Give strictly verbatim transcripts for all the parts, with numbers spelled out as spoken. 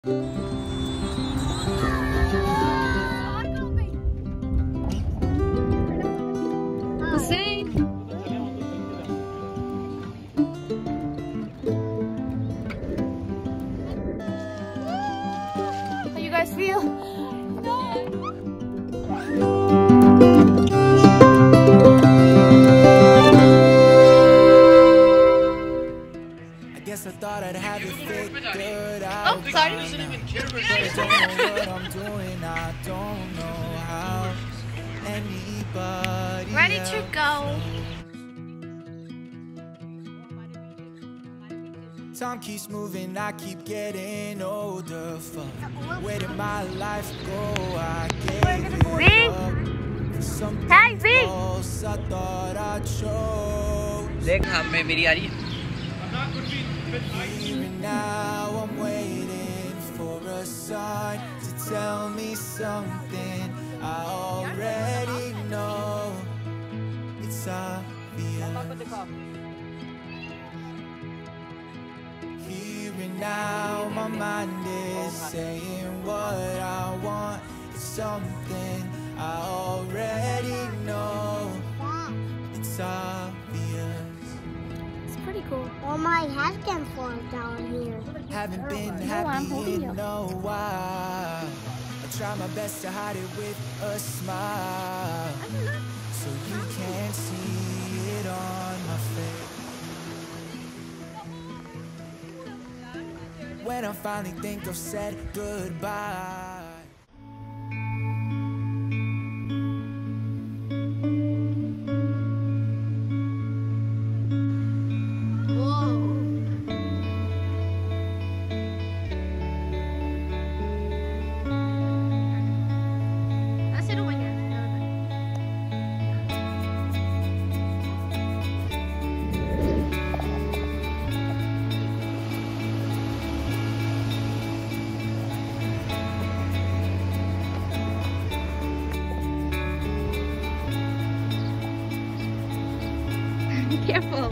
Feel. I guess I thought I'd have it figured out. Oh, sorry. But I don't know what I'm doing. I don't know how anybody Ready to go. Time keeps moving, I keep getting older. Fuck, where did my life go? I gave it up for something else I thought I'd chose. देख हाँ मैं मेरी आ रही है. Here and now I'm waiting for a sign to tell me something I already know. It's obvious. Here and now my mind is saying what I want. It's something I already know. It's obvious. It's pretty cool. Well, my hat can fall down here. Haven't been No, I'm happy holding in you. a while. I try my best to hide it with a smile, so you can't see it on my face. When I finally think I've said goodbye. Be careful.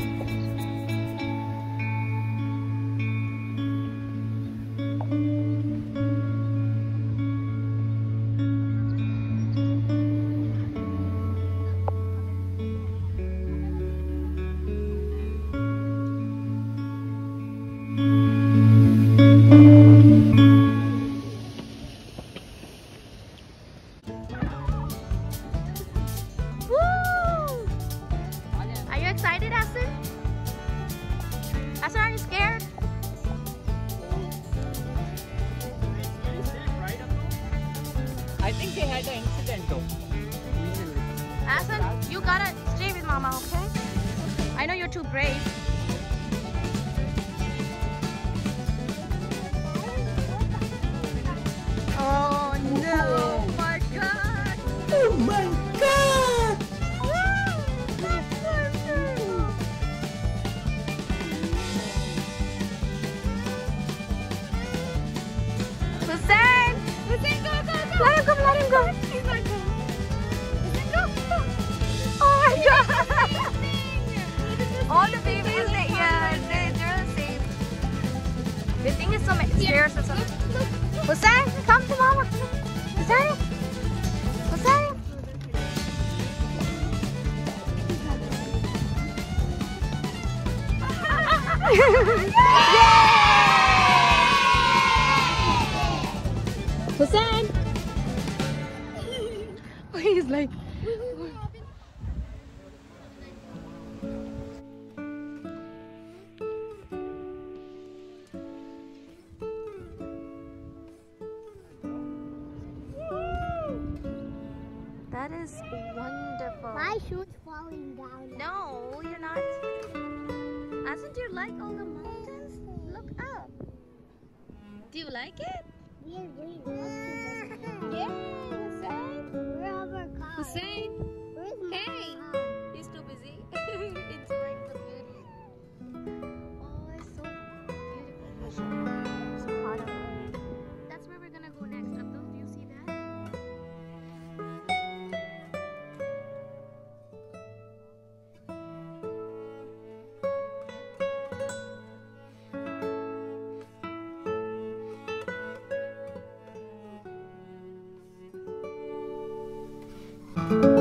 Excited, Asin? Asin, are you scared? I think they had an incident though. Asin, you gotta stay with Mama, okay? I know you're too brave. Oh no! Oh my God! Oh my God! Hussein! Hussein, go, go, go! Let him go, let him go! He's like, go! Hussein, go, go! Oh my God! All the babies, they, yeah, they, they're safe. The thing is some stairs or something. Hussein, come to Mama! Hussein! Hussein! Hussein! He's like... That is wonderful. My shoe's falling down. No, you're not. Hasn't you like all the mountains? Look up. Do you like it? We're doing what? Yeah, Hussein. Where are our cars? Hussein. Where's my Hey. car? He's too busy enjoying the beauty. Oh, it's so beautiful. So hot out. That's where we're gonna go next. Abdul, do you see that? Bye.